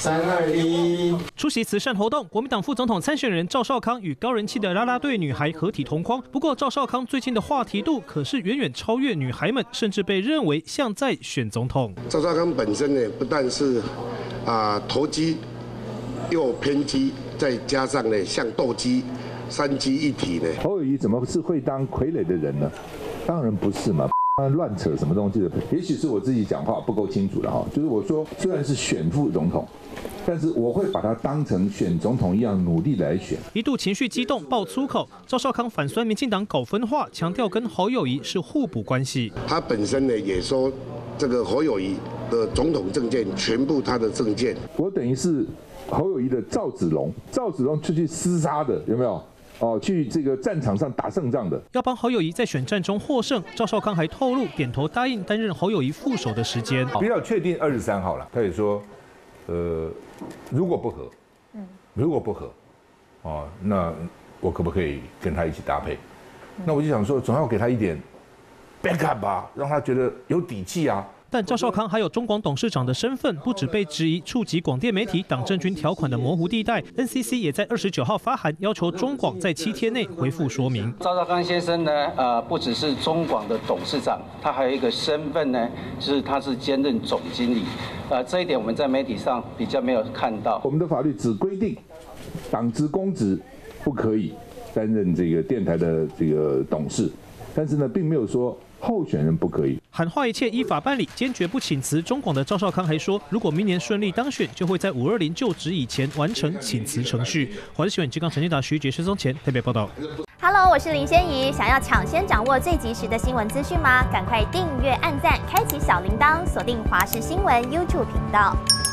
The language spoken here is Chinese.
3、2、1。 出席慈善活动，国民党副总统参选人赵少康与高人气的啦啦队女孩合体同框。不过，赵少康最近的话题度可是远远超越女孩们，甚至被认为像在选总统。 赵少康本身呢，不但是投机又偏激，再加上呢像斗鸡，3鸡一体呢。 侯友宜怎么是会当傀儡的人呢？当然不是嘛。乱扯什么东西的？也许是我自己讲话不够清楚了哈。就是我说，虽然是选副总统，但是我会把它当成选总统一样努力来选。 一度情绪激动爆粗口，赵少康反酸民进党搞分化，强调跟侯友宜是互补关系。 他本身呢也说，这个侯友宜的总统政见全部他的政见。 我等于是侯友宜的赵子龙，赵子龙出去厮杀的，有没有？去这个战场上打胜仗的， 要帮侯友宜在选战中获胜。赵少康还透露点头答应担任侯友宜副手的时间， 比较确定23号了。他也说，如果不合，那我可不可以跟他一起搭配？那我就想说，总要给他一点 backup 吧，让他觉得有底气啊。 但赵少康还有中广董事长的身份，不止被质疑触及广电媒体党政军条款的模糊地带 ，NCC 也在29号发函要求中广在7天内回复说明。 赵少康先生呢，不只是中广的董事长，他还有一个身份呢，就是他是兼任总经理。这一点我们在媒体上比较没有看到。 我们的法律只规定，党职公职不可以担任这个电台的这个董事，但是呢，并没有说候选人不可以。 喊话一切依法办理，坚决不请辞。中广的赵少康还说，如果明年顺利当选，就会在520就职以前完成请辞程序。华视新闻金刚陈建达、徐杰、薛松前特别报道。 Hello， 我是林仙怡。想要抢先掌握最及时的新闻资讯吗？赶快订阅、按赞、开启小铃铛，锁定华视新闻 YouTube 频道。